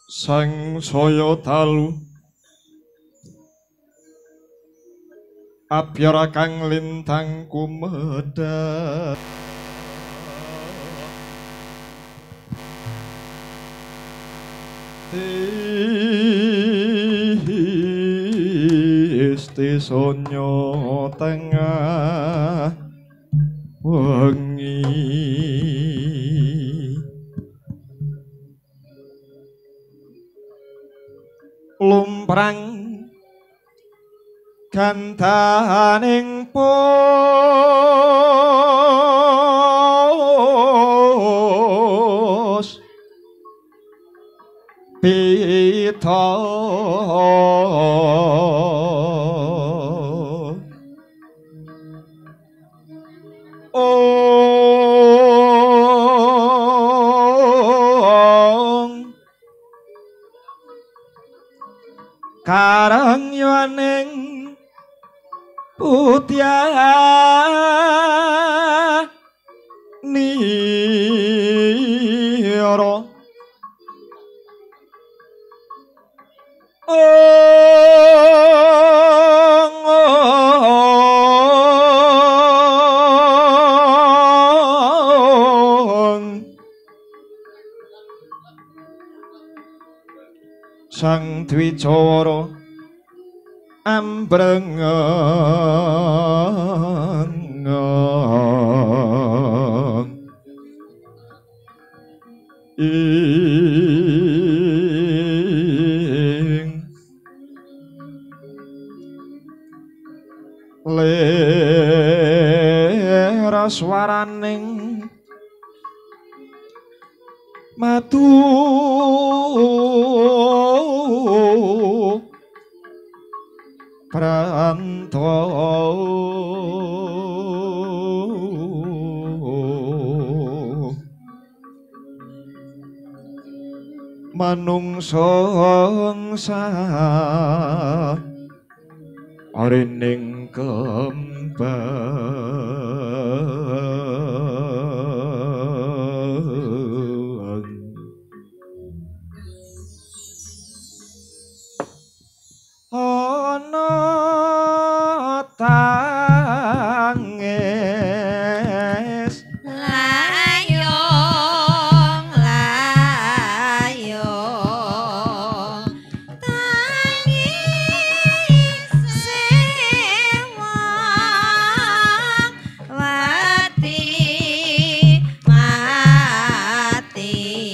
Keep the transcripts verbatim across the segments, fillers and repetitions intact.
sang saya dalu abhyara kang lintang kumedhak isti sonya tengah wengi lumprang gandaning pos pita ong karang yaning putya nira ong ong sang Dwijara ambrengang ing leraswaraning matu pranto manungsa arining kembang ana tangis layong layong tangis sewang wati mati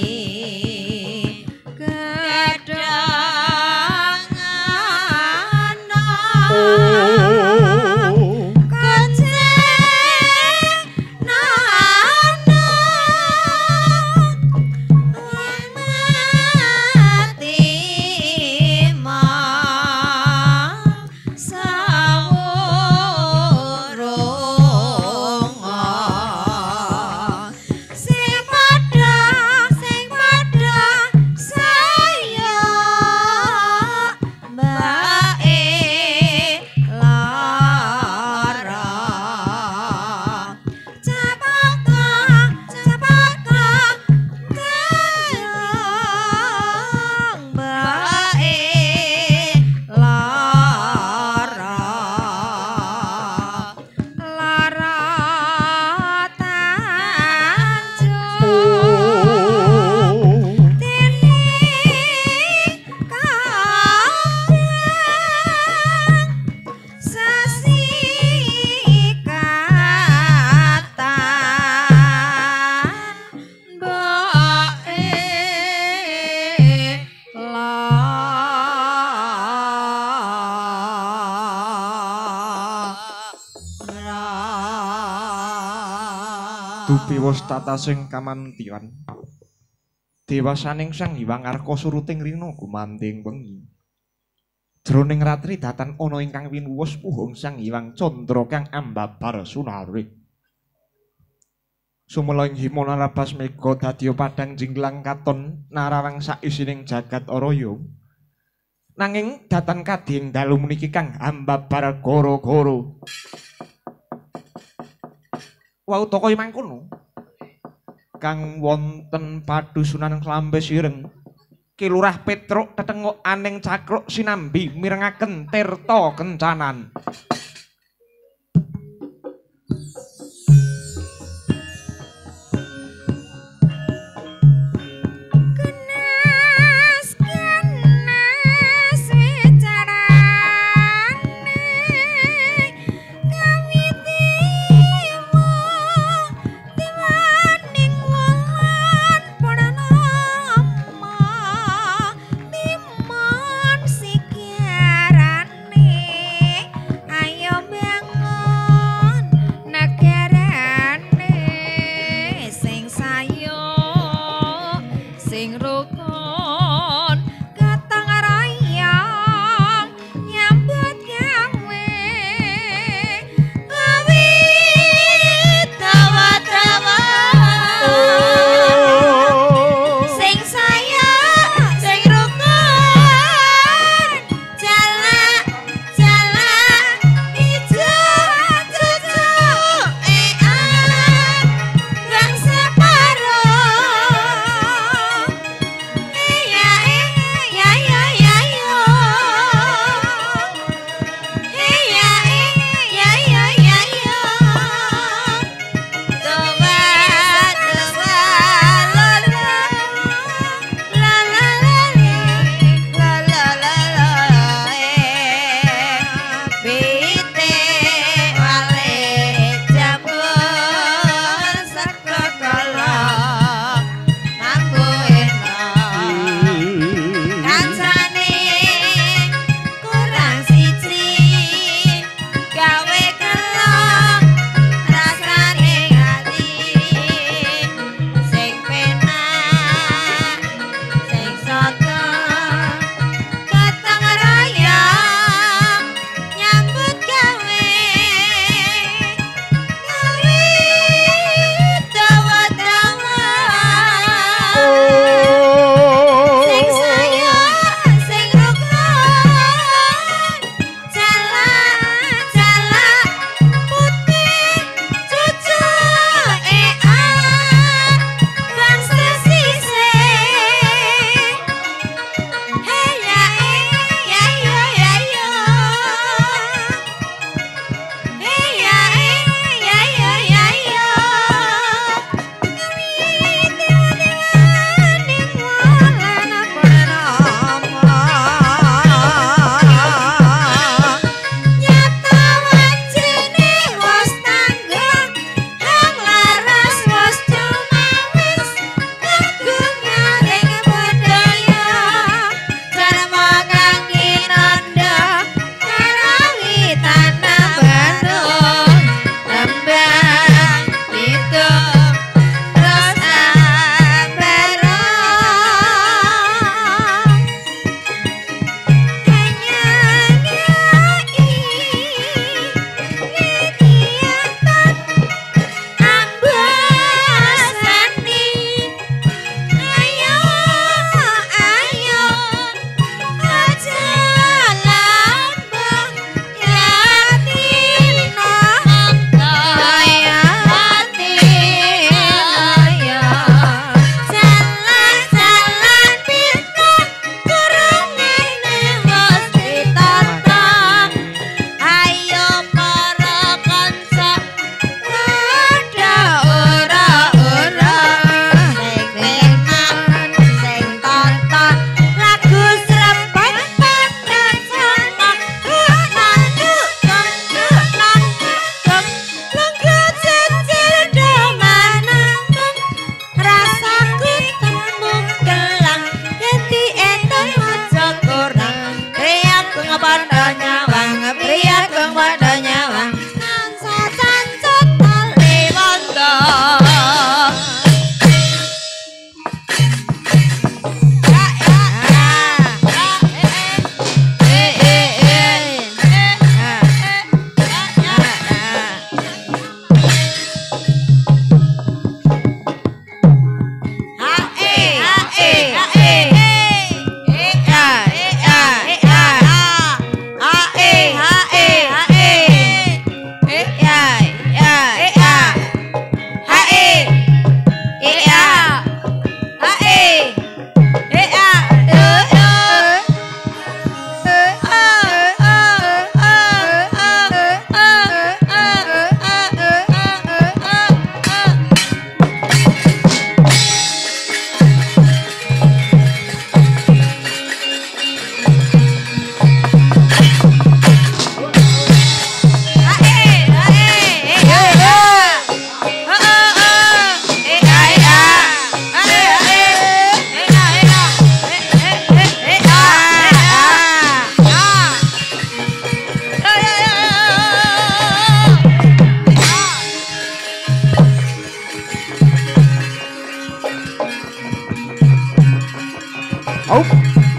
dupiwos tata sing kamantian dewasaning sang Hyang Arka suruting rina gumanting wengi jroning ratri datan ana ingkang winuwus puhung sang Hyang Candra kang ambabar sunari sumela ing himana rabas mega dadya padhang jinglang katon narawang sak isining jagat araya nanging datan kadhing dalu puniki kang ambabar gara-gara wautaka mangkono kang wonten padhusunan klambe sireng Ki Lurah Petruk tetenguk aning cakruk sinambi mirengaken tirta kencanan. Hop.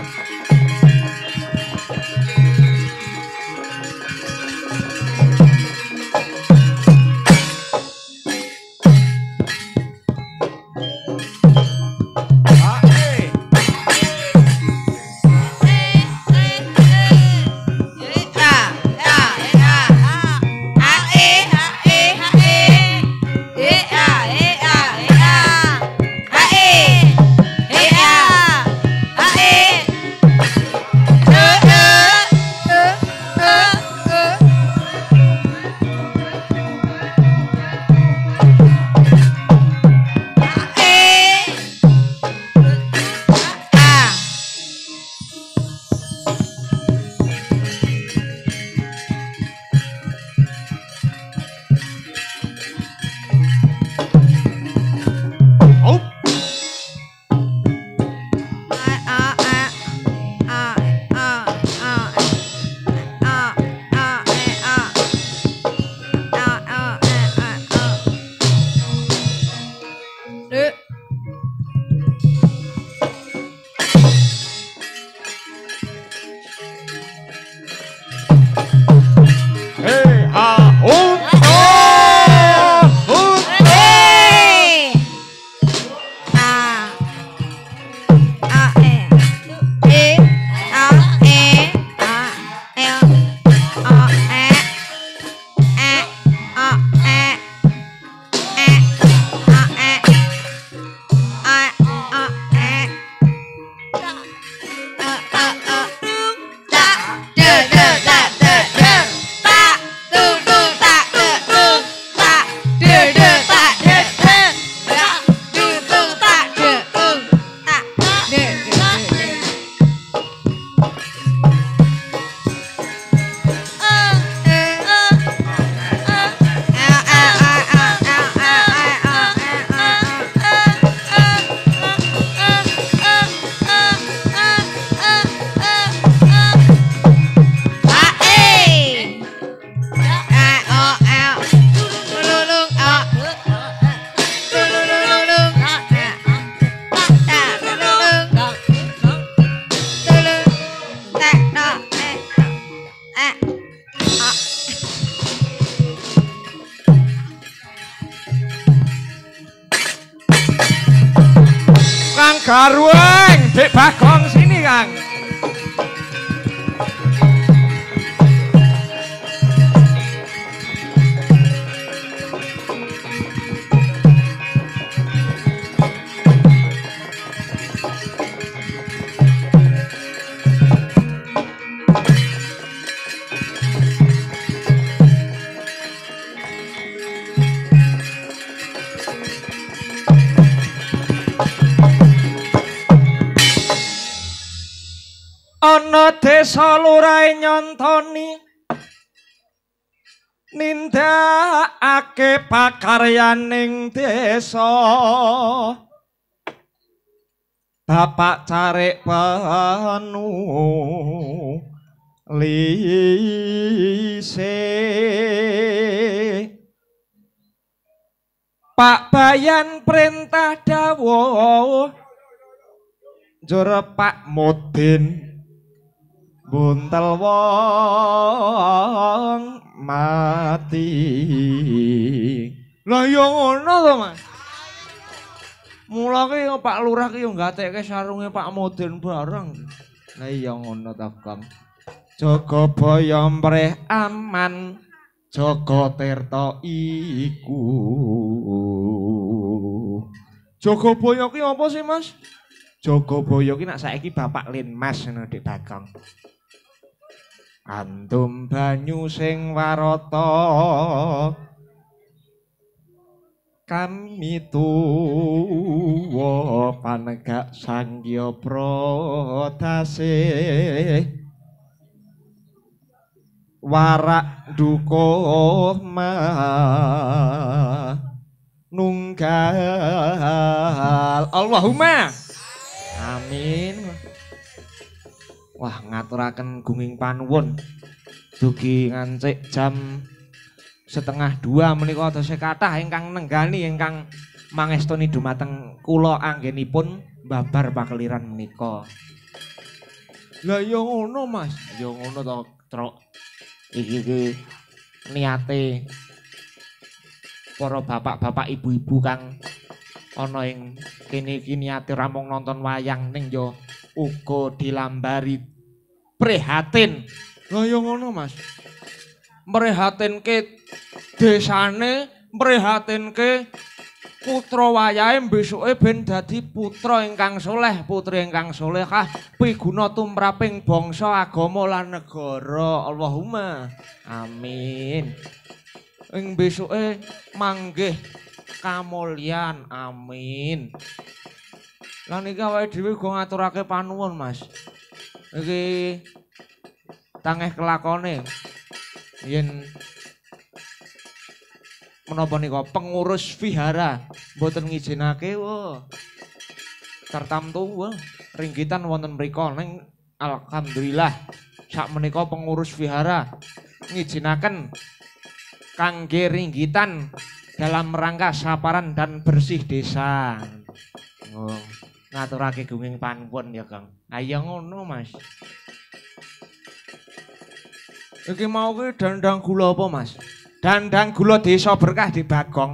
Garweng, Dek Bagong sini, Kang. Ana desa lurahe nyontoni nindakake pakaryaning desa Bapak Carik Panu lise Pak Bayan perintah dawuh njur Pak Mudin buntel wong mati. Lah ya ngono to, Mas. Mula ki Pak Lurah ki yo gatekke sarunge Pak Mudin bareng. Lah iya ngono ta, Kang. Jagabaya mreh aman, Jagatirta iku. Jagabaya ki apa sih, Mas? Jagabaya ki nak saiki Bapak Linmas ngono Dik Bagong. Antum banyu sing warata kami tuwa panegak sangya prodase warak duka nunggal Allahumma amin. Wah, ngaturaken gunging panuwun dugi ngancik jam setengah dua menika dasa kathah ingkang nenggani ingkang mangestuni dumateng kula anggenipun babar pakeliran menika. Lah ya ngono Mas, ya ngono to, Truk. Iki iki niate para bapak-bapak ibu-ibu kang ana ing kene iki niate ramung nonton wayang ning ya uga dilambari prihatin. Lah ya ngono Mas. Mrihatinke desane, mrihatinke putra wayahe besuke ben dadi putra ingkang soleh, putri ingkang solehah, piguna tumraping bangsa, agama lan negara. Allahumma amin. Ing besuke manggih kamulyan. Amin. Lan iki awake dhewe go ngaturake panuwun, Mas. Iki tangeh kelakone yen menapa nika pengurus vihara mboten ngijinake wah tertamtu wah ringgitan wonten mriku ning alhamdulillah sak menika pengurus vihara ngijinaken kangge ringgitan dalam rangka saparan dan bersih desa. Oh, ngaturake gunging panuwun ya Kang. Ayo ngono Mas. Iki mau ki dandang gula apa Mas? Dandang gula desa berkah di Bagong.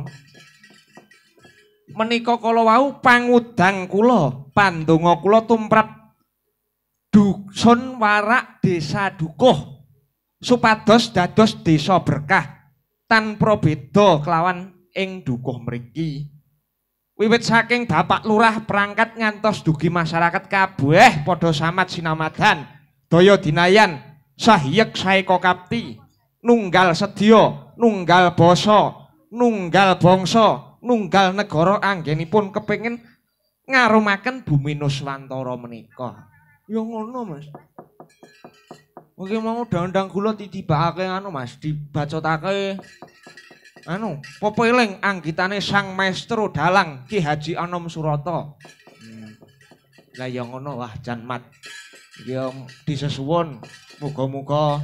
Menika kala wau pangudang kula, pandonga kula tumrap dusun warak desa Dukuh supados dados desa berkah tanpa beda kelawan ing Dukuh mriki. Wiwit saking Bapak Lurah perangkat ngantos dugi masyarakat kabeh padha samat sinamadan, daya dinayan, sahiyek saeka kapti, nunggal sedya, nunggal basa, nunggal bangsa, nunggal negara anggenipun kepengin ngarumaken bumi Nuswantara menika. Ya ngono Mas. Mungkin mau dandang kula ditibakake anu Mas, dibacotake anu pepeling anggitane Sang Maestro Dalang Ki Haji Anom Surata. Hmm. Lah ya ngono wah jan mat. Ya disesuwun muga-muga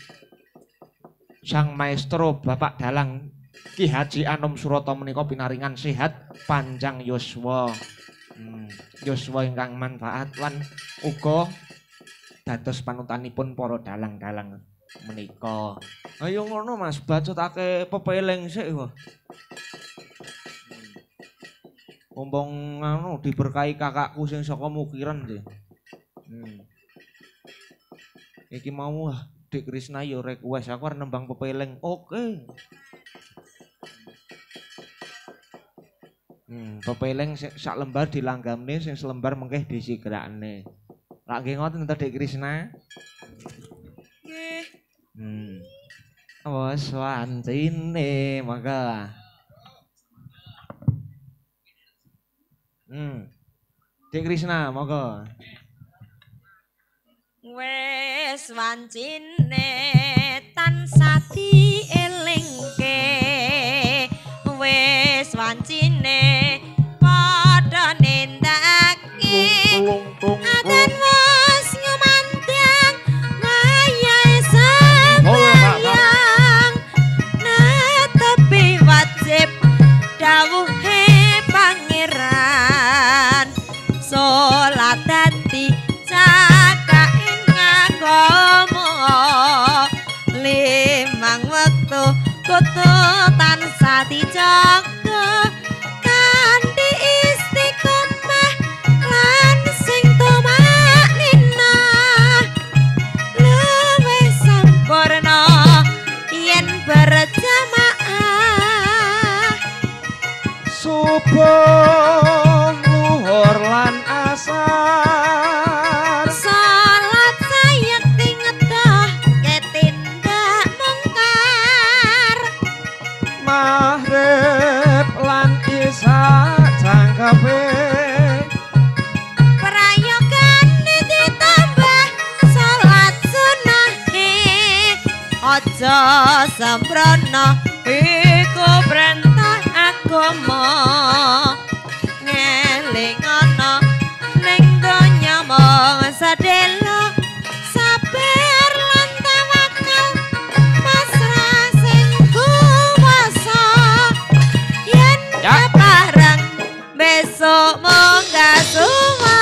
Sang Maestro Bapak Dalang Ki Haji Anom Surata menika pinaringan sehat panjang yuswa. Hmm, yuswa ingkang manfaat lan uga dados panutanipun para dalang-dalang menika. Ayo ngono Mas, bacotake pepeling sik wae. Mumpung anu diberkahi kakakku sing saka Mukiran sih. Hmm. Iki mau ah Dik Krisna yo request aku arep nembang pepeling. Oke. Hmm, pepeling sak lembar dilanggamne sing selembar mengke disigrakne. Lak nggih ngoten to Dik Krisna? Nggih. Hmm. Wes wancine maka. Hmm. Dik Krisna monggo. Wes wancine tansah dielingke, wes wancine padha nindakake adan wes nyumandang ngayahe sembayang netepi wajib dawuhe pangeran salat dadi limang wektu kudu tansah dijaga kanthi istiqomah lan sing tumaknina luwih sampurna yen berjamaah subuh luhur lan asar mahrib lan isya jangkepe prayogan ditambah salat sunahe aja sembrono iku perintah agama ngelingono ning donya mung sadelo sabar lan tawakal pasrah sing kuwasa yen barang besok munggah suwa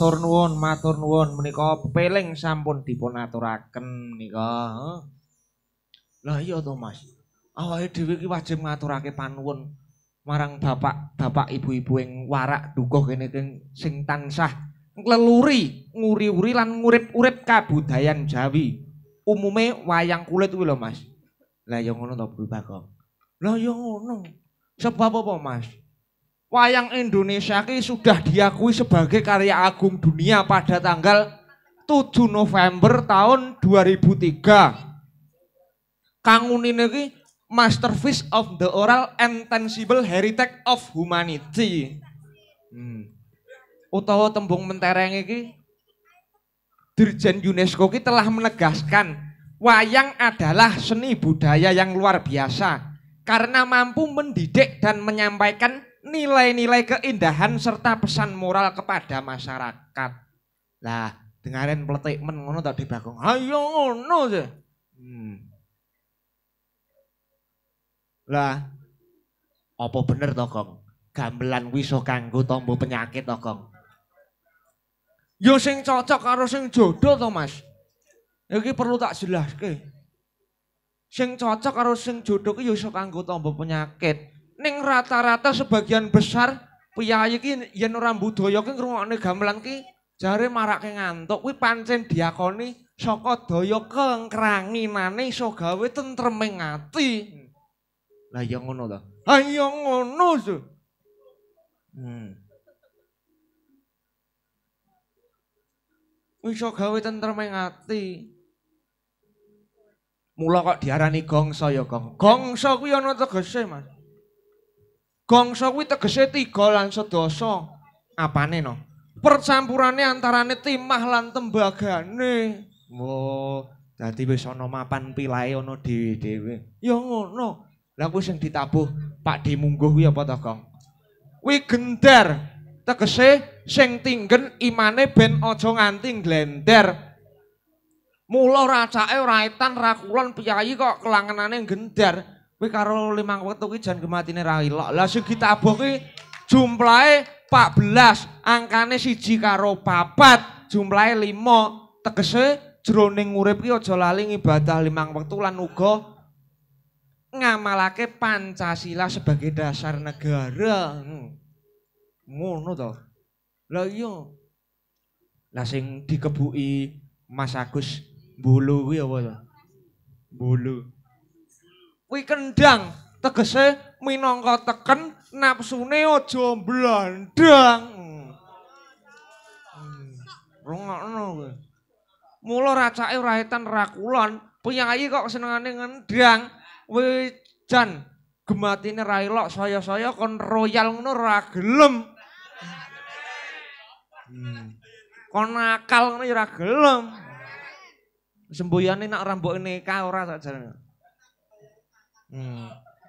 Matur nuwun, matur nuwun menika peling sampun dipun aturaken menika. Lah iya to Mas. Awake dhewe iki wajib ngaturake panuwun marang bapak-bapak ibu-ibu ing warak dukuh kene sing tansah ngleluri, nguri-uri lan ngurip-urip kabudayan Jawi. Umume wayang kulit kuwi lho Mas. Lah ya ngono to Bu Bagong. Lah ya ngono. Sebab apa Mas? Wayang Indonesia ki sudah diakui sebagai karya agung dunia pada tanggal tujuh November tahun dua ribu tiga. Kangunine ki Masterpiece of the Oral and Tangible Heritage of Humanity. Hmm. Utawa tembung mentereng iki Dirjen UNESCO ki telah menegaskan wayang adalah seni budaya yang luar biasa karena mampu mendidik dan menyampaikan nilai-nilai keindahan serta pesan moral kepada masyarakat. Lah, dengarin peletik men ngono tak dibagong. Ayo ngono sih. Hmm. Lah, apa bener to, Kong? Gamelan kuwi iso kanggo tombo penyakit to, Kong? Yo sing cocok karo sing jodoh to, Mas. Iki perlu tak jelaske. Sing cocok karo sing jodoh ki yo iso kanggo tombo penyakit. Ning rata-rata sebagian besar piyayi ki yen ora budaya ki ngrungokne gamelan ki jare marake ngantuk kuwi pancen diakoni saka daya kengkranginane iso gawe tentreming ati. Lah ya ngono to. Ha ya ngono to. Hmm. Iso gawe tentreming ati. Mula kok diarani gongso ya, Gong. Gongso kuwi ana tegese, Mas. Gongso kuwi tegese tiga lan sedasa. Apane no? Percampurane antarane timah lan tembagane. Oh, dadi wis ana mapan pilae ana dhewe-dhewe. Ya ngono. Lah kuwi sing ditabuh Pak D Mungguh kuwi apa to, Gong? Kuwi gender. Tegese sing tinggen imane ben aja nganti glender. Mula racake ora etan ra kulon piyayi kok kelangenane gendar. Kuwi karo limang wektu ki jan gematine ra ilok. Lah sing ditabuh ki jumlahe empat belas, angkane siji karo papat, jumlahe lima. Tegese jroning urip ki aja lali ngibadah limang wektu lan uga ngamalake Pancasila sebagai dasar negara. Hmm. Ngono to. Lah iya. Lah sing dikebuki Mas Agus Bulu kuwi apa to? Bulu. Kuwi kendang, tegese minangka teken napsune aja blandang. Hmm. Rungokno kowe. Mula racake ora etan ra kulon, piyayi kok senengane ngendang. Kowe jan gematine ra elok saya-saya kon royal ngono ora gelem. Hmm. Kon nakal ngono ya ora gelem. Semboyane nak rambok nikah ora sak jarene. Hmm.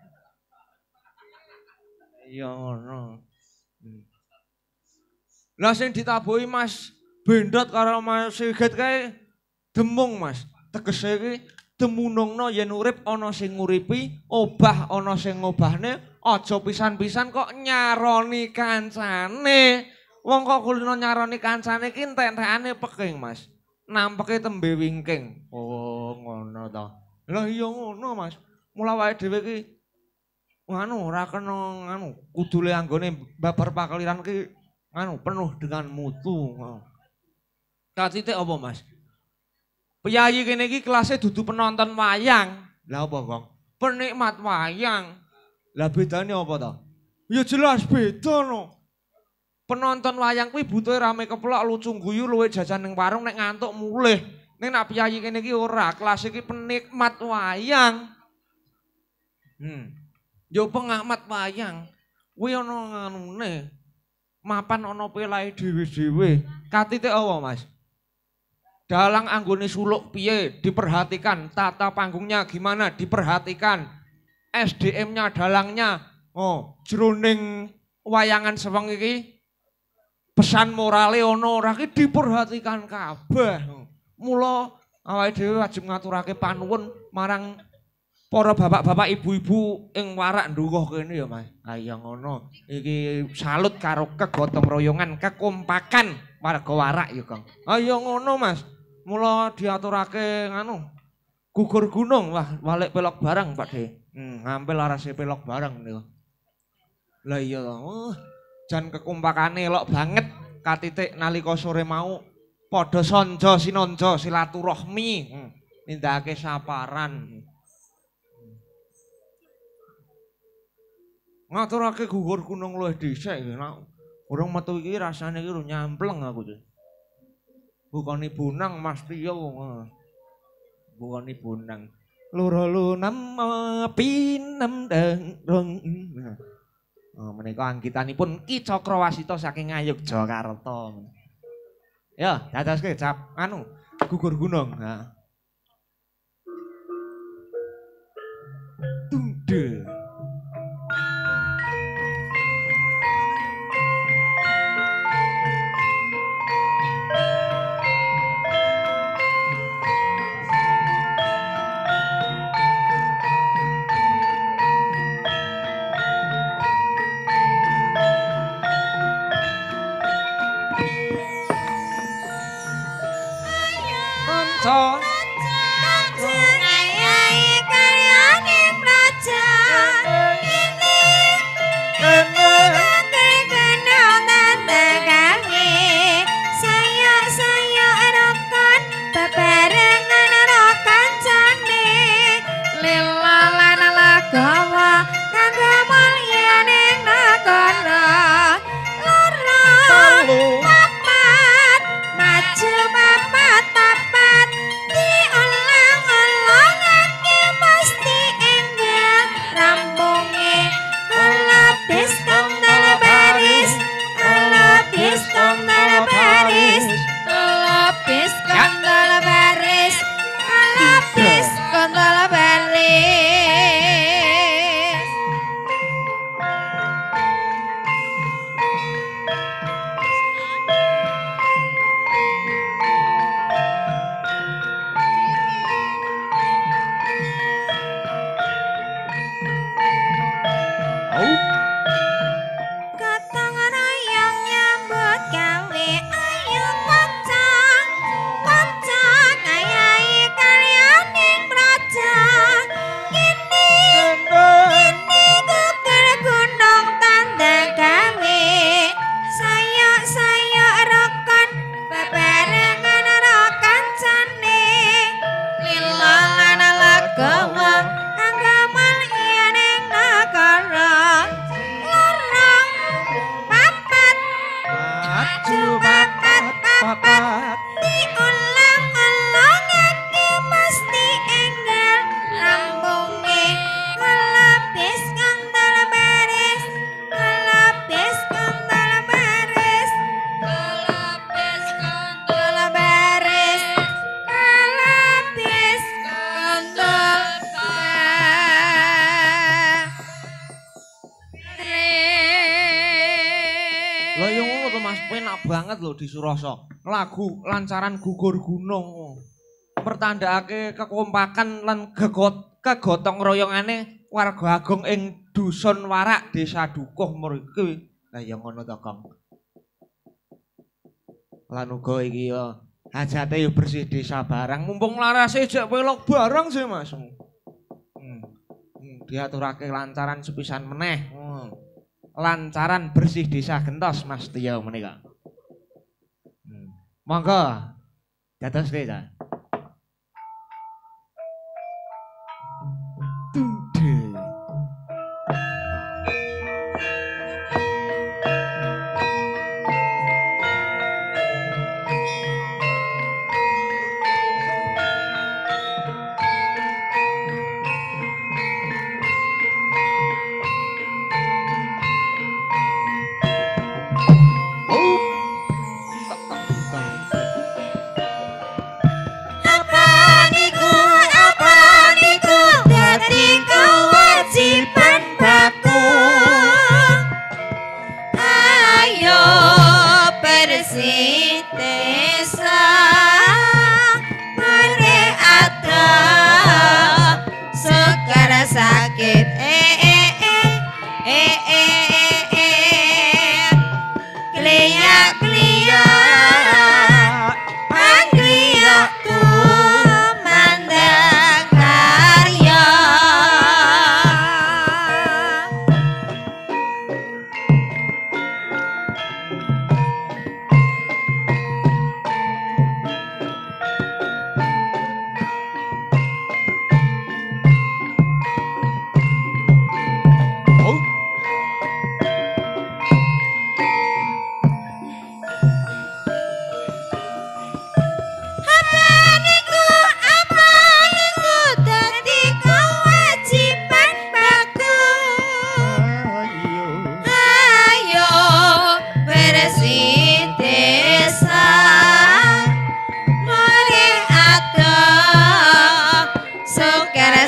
Iya ngono. Hmm. Lah sing ditabuhi Mas Bendot karo Mas Sigit kae demung Mas. Tegese iki demunungna yen urip ana sing nguripi, obah ana sing ngobahne, aja pisan-pisan kok nyaroni kancane. Wong kok kulino nyaroni kancane ki entek-entekane peking Mas. Nampeke tembe wingking. Oh, ngono to. Lah iya ngono Mas. Mula wae dhewe ki nganu ora kena nganu kudule anggone babar pakeliran ki nganu penuh dengan mutu. Katite apa Mas? Piyayi kene iki kelasé dudu penonton wayang. Lah apa, Kong? Penikmat wayang. Lah bedane apa to? Ya jelas beda no. Penonton wayang kuwi butuhe rame keplok lucu guyu luwe jajan ning warung nek ngantuk mulih. Ning nek piyayi kene iki ora, kelas iki penikmat wayang. Hmm. Yo pengamat wayang. Kuwi ana nganune. Mapan ana pelahe dhewe-dhewe. Katite apa, Mas? Dalang anggone suluk piye diperhatikan, tata panggungnya gimana diperhatikan, S D M-nya dalangnya. Oh, jroning wayangan seweng iki pesan morale ana ora ki diperhatikan kabeh. Mula awake dhewe wajib ngaturake panuwun marang para bapak-bapak ibu-ibu ing warak nduwuh kene ya Mas. Ha iya ngono. Iki salut karo kegotong royongan, kekompakan warga warak ya Kang. Ha iya ngono Mas. Mula diaturake nganu gugur gunung wah balik pelok bareng Pak De. Hmm, ngampil arase pelok bareng niku. Lah iya oh, jan kekompakane elok banget katitik nalika sore mau padha sanja sinanja silaturahmi. Hmm, nindakake saparan. Ngaturake gugur gunung luwih dhisik nek urung metu iki rasane iki nyampleng aku iki. Bukani bunang Mas Tio. Bukani bunang. Loro lunam pinem deng rong. Oh, menika anggitanipun Ki Cakrawasita saking Ngayogyakarta. Ya, dadoske cap anu gugur gunung. Nah. Tungde. Kanca di Suroso lagu lancaran gugur gunung mertandakake kekompakan lan gegot kegotong royongane warga agung ing dusun Warak Desa Dukuh mriki. Lah ya ngono to Kang. Lan uga iki ya hajate ya bersih desa barang mumpung larase jek pelok barang sih Mas. Hmm. Hmm. Diaturake lancaran sepisan meneh. Hmm. Lancaran bersih desa Gentos Mas Tio menika. Monggo dados desa. Tungde.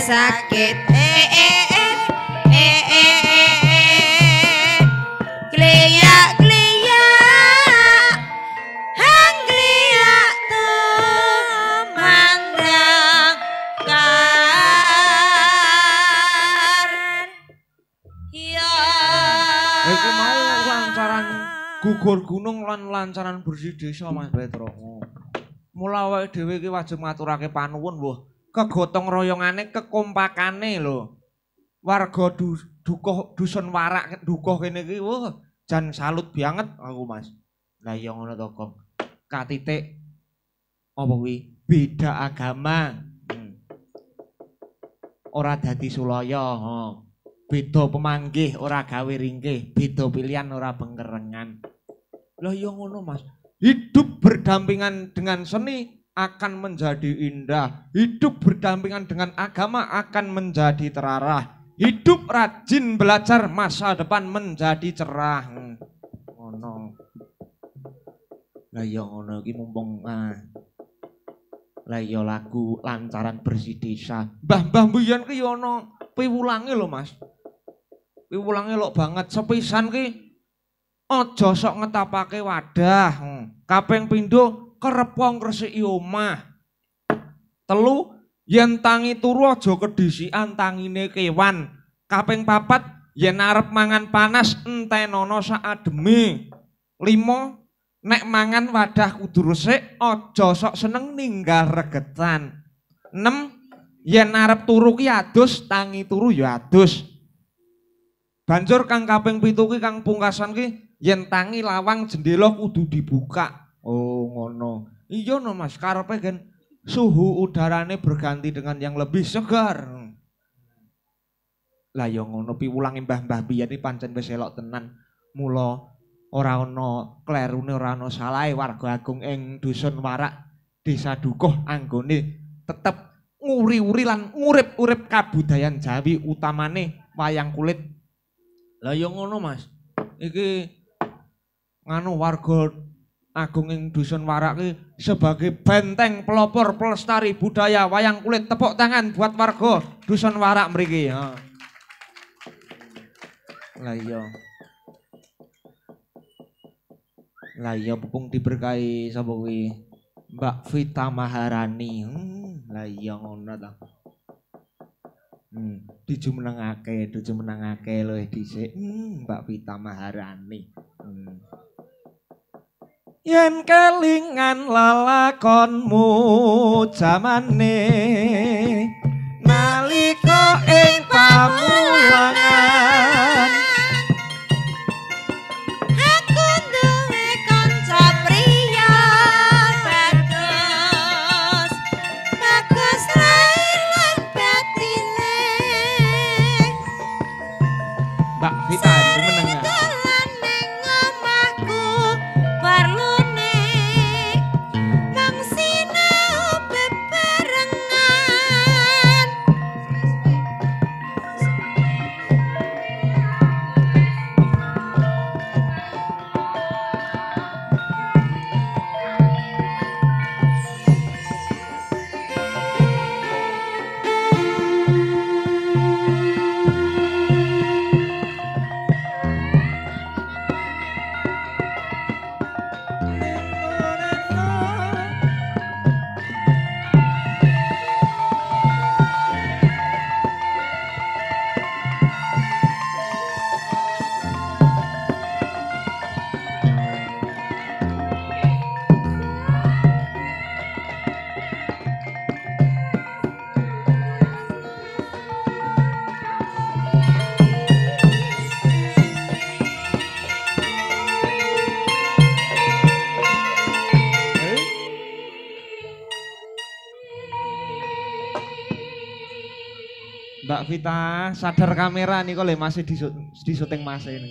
sakit eh eh eh eh eh eh kliak kliak hang kliak tuh mandang kar ya iki mau lancaran gugur gunung lan lancaran bersih desa Mas Petro. Mula awake dhewe iki wajib ngaturake panuwun wah kegotong royongane kekompakane lho. Warga du, dukuh dusun warak dukuh kene iki wah jan salut banget aku Mas. Lah ya ngono to Kong. Katitik apa kuwi beda agama. Hmm. Ora dadi sulaya, oh. Beda pemanggih ora gawe ringkih, beda pilihan ora bengkerengan. Lah ya ngono Mas. Hidup berdampingan dengan seni akan menjadi indah. Hidup berdampingan dengan agama akan menjadi terarah. Hidup rajin belajar masa depan menjadi cerah. Hmm. Ngono. Lah ya ngono iki mumpung ah. Lah ya lagu lancaran bersih desa. Mbah-mbah mbiyen ki ya ana piwulange lho Mas. Piwulange lho banget sepisan ki aja sok ngetapake wadah. Hmm. Kaping pindho kerepong ngresiki omah. Telu yen tangi turu aja kedhisikan tangine kewan. Kaping papat yen arep mangan panas entenono saademe. Lima nek mangan wadah kudu resik aja sok seneng ninggal regetan. Enam yen arep turu ki adus tangi turu ya adus. Banjur kang kaping pitu ki kang pungkasan ki yen tangi lawang jendela kudu dibuka. Oh ngono. Iya no Mas, karepe gen suhu udarane berganti dengan yang lebih segar. Lah ya ngono piwulange mbah-mbah biyen iki pancen wis elok tenan. Mula ora ana klerune ora ana salahe warga agung ing dusun Warak Desa Dukuh anggone tetep nguri-uri lan ngurip-urip kabudayan Jawi utamane wayang kulit. Lah ya ngono Mas. Iki nganu warga agung ing dusun Warak ki sebagai benteng pelopor pelestari budaya wayang kulit. Tepuk tangan buat warga dusun Warak mriki. Ha. Lah iya. Lah iya pupung diberkahi sapa kuwi? Mbak Vita Maharani. Hmm, lah iya ngono ta. Hmm, dijumenengake, dijumenengake lho dhisik. Hmm, Mbak Vita Maharani. Hmm. Yen kelingan lalakonmu jamane nalika ing pamulangan aku duwe kanca priya bagus bagus lair lan batine Mbak Vita jumeneng. dalan ning omahku parlune nang sinau bebarengan Mbak Vita sadar kamera nih kok le masih di, di syuting Mas ini.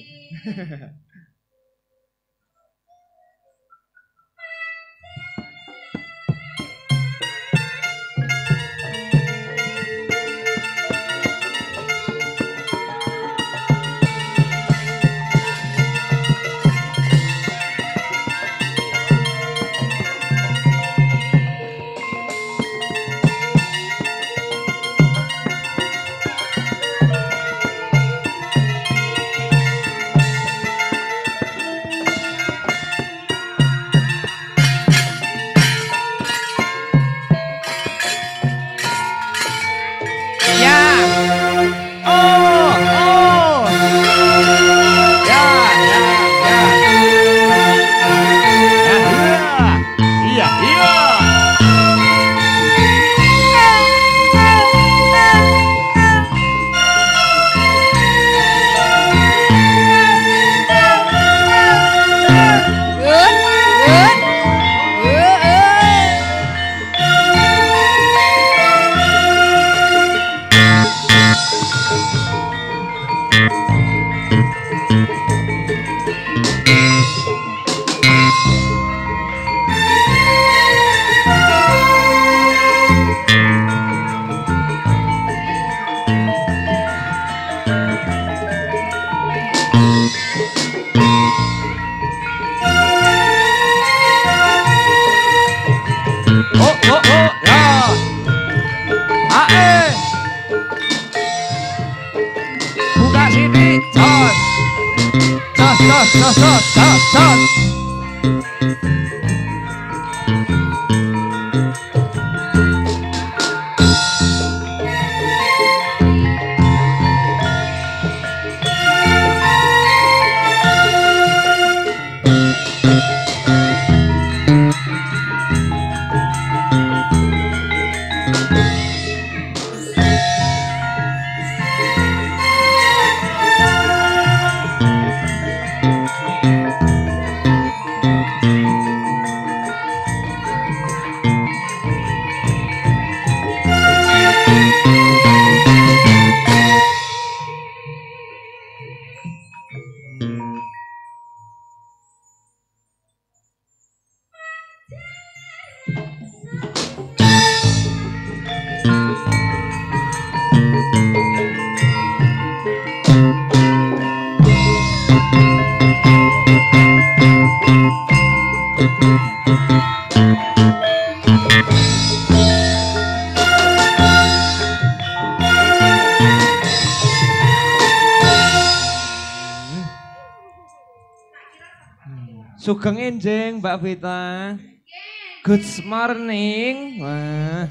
Sugeng enjing Mbak Vita. Good morning. Wah.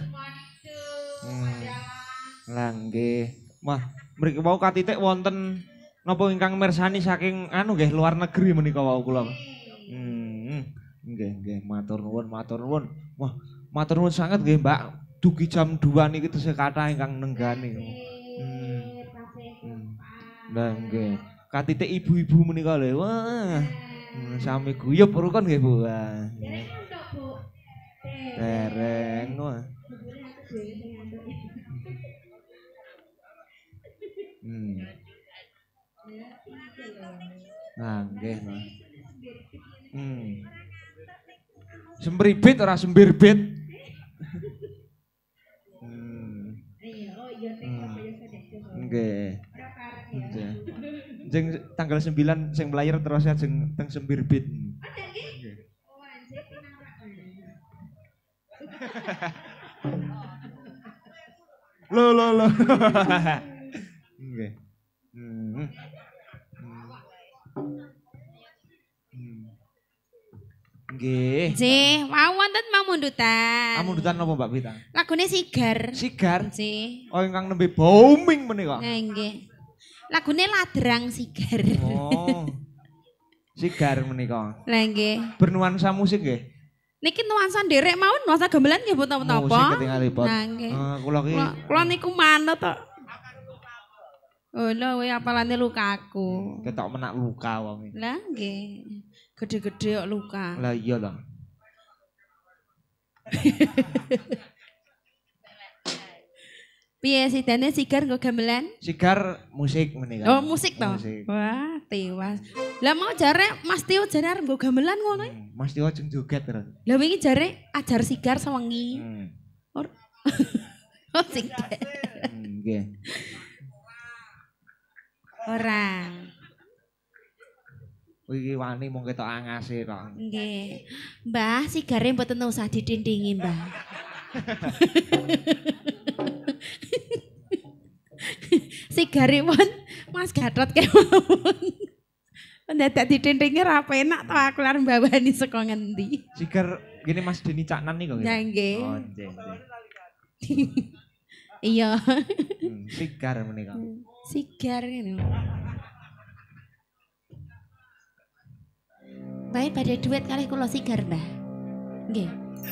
Hmm. Lah nggih. Wah, mriki wau katitik wonten napa ingkang mirsani saking anu nggih luar negeri menika wau kula. Hmm. Nggih, nggih, matur nuwun, matur nuwun. Wah, matur nuwun sanget nggih, Mbak. Dugi jam dua niki tesih kathah ingkang nenggani. Hmm. Hmm. Lah nggih. Katitik ibu-ibu menika lho. Wah. Hmm, sami guyub rukun nggih Bu. Wah. Dereng. Wah. Hmm. Nah, nggih, Mas. Hmm. Sembribit ora sembirbit. Hmm. Nggih. Nggih. Jeng tanggal sembilan sing melayar terus ya jeng teng sembirbit. Nggih. Lo lo lo. Nggih. Hmm. Nggih. Nggih, mau wonten mamundutan. Amundutan napa Mbak Vita? Lagune Sigar. Sigar. Nggih. Oh ingkang nembe booming menika. Nah, nggih. Lagune Ladrang Sigar. Oh. Sigar menika. Lah nggih. Bernuansa musik nggih. Niki nuansa nderek mawon, nuansa gamelan nggih mboten napa. Musik ketingalipun. Nah, nggih. Eh kula ki Kula niku manut tok. Oh lho, kowe apalane lukaku. ketok menak luka wong iki. Lah nggih. Gede-gede kok luka. Lah iya to. Piye sidane Sigar nggo gamelan? Sigar musik menika. Oh, musik to. Musik. Wah, tewas. Lah mau jare Mas Tio jare arep nggo gamelan ngono. Hmm, Mas Tio jeng joget terus. Lah wingi jare ajar Sigar sewengi. Hmm. Or Oh, Sigar. Hmm, nggih. Ora. Iki wani mung ketok angase kok. Nggih. Mbah, Sigare mboten usah didindingi, Mbah. Sigaripun Mas Gatot kemawon. Ndadak didindingi ra penak to aku lan mbawani saka ngendi. Sigar gini Mas Deni Caknan niku nggih. Ya nggih. Oh, nggih, nggih. Iya. Hmm, sigar menika. Sigar ngono. Bae pada duet kali kula Sigar, Mbah. Nggih.